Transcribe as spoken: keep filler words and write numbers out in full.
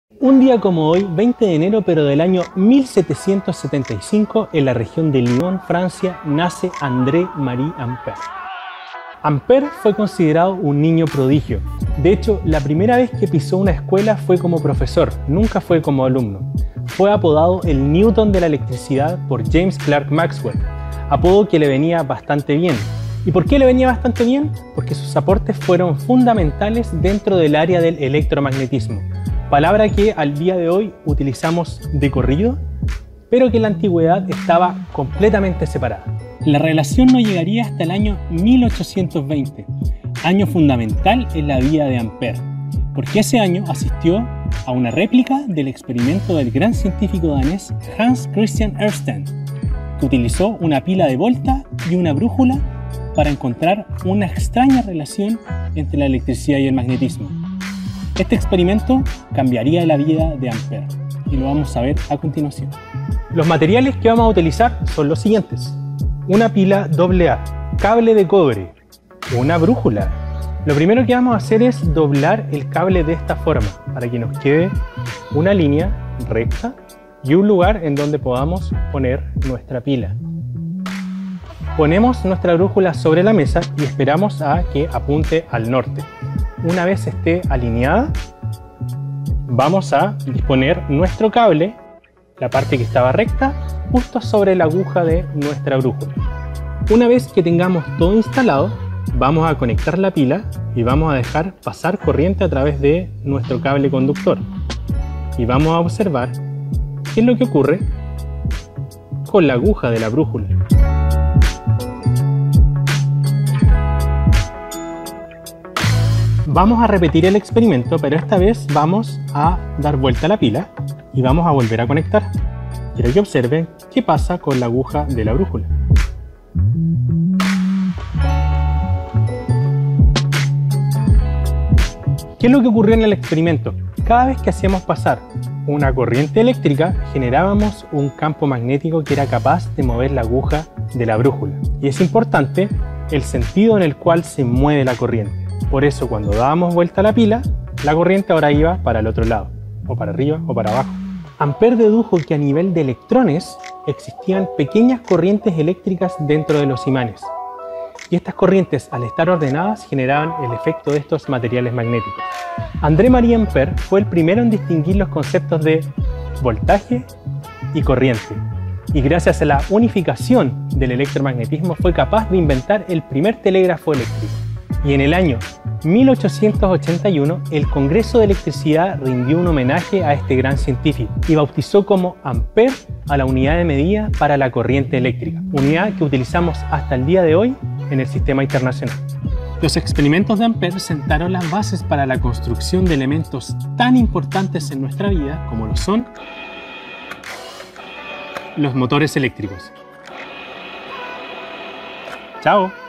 Un día como hoy, veinte de enero pero del año mil setecientos setenta y cinco, en la región de Lyon, Francia, nace André-Marie Ampère. Ampère fue considerado un niño prodigio. De hecho, la primera vez que pisó una escuela fue como profesor, nunca fue como alumno. Fue apodado el Newton de la electricidad por James Clerk Maxwell, apodo que le venía bastante bien. ¿Y por qué le venía bastante bien? Porque sus aportes fueron fundamentales dentro del área del electromagnetismo, palabra que al día de hoy utilizamos de corrido, pero que en la antigüedad estaba completamente separada. La relación no llegaría hasta el año mil ochocientos veinte, año fundamental en la vida de Ampère, porque ese año asistió a una réplica del experimento del gran científico danés Hans Christian Ørsted, que utilizó una pila de Volta y una brújula para encontrar una extraña relación entre la electricidad y el magnetismo. Este experimento cambiaría la vida de Ampère y lo vamos a ver a continuación. Los materiales que vamos a utilizar son los siguientes: una pila doble A, cable de cobre, una brújula. Lo primero que vamos a hacer es doblar el cable de esta forma para que nos quede una línea recta y un lugar en donde podamos poner nuestra pila. Ponemos nuestra brújula sobre la mesa y esperamos a que apunte al norte. Una vez esté alineada, vamos a disponer nuestro cable, la parte que estaba recta, justo sobre la aguja de nuestra brújula. Una vez que tengamos todo instalado, vamos a conectar la pila y vamos a dejar pasar corriente a través de nuestro cable conductor. Y vamos a observar qué es lo que ocurre con la aguja de la brújula. Vamos a repetir el experimento, pero esta vez vamos a dar vuelta a la pila y vamos a volver a conectar. Quiero que observen qué pasa con la aguja de la brújula. ¿Qué es lo que ocurrió en el experimento? Cada vez que hacíamos pasar una corriente eléctrica, generábamos un campo magnético que era capaz de mover la aguja de la brújula. Y es importante el sentido en el cual se mueve la corriente. Por eso, cuando dábamos vuelta a la pila, la corriente ahora iba para el otro lado, o para arriba o para abajo. Ampère dedujo que a nivel de electrones existían pequeñas corrientes eléctricas dentro de los imanes. Y estas corrientes, al estar ordenadas, generaban el efecto de estos materiales magnéticos. André-Marie Ampère fue el primero en distinguir los conceptos de voltaje y corriente. Y gracias a la unificación del electromagnetismo fue capaz de inventar el primer telégrafo eléctrico. Y en el año mil ochocientos ochenta y uno, el Congreso de Electricidad rindió un homenaje a este gran científico y bautizó como Ampère a la unidad de medida para la corriente eléctrica, unidad que utilizamos hasta el día de hoy en el sistema internacional. Los experimentos de Ampère sentaron las bases para la construcción de elementos tan importantes en nuestra vida como lo son los motores eléctricos. ¡Chao!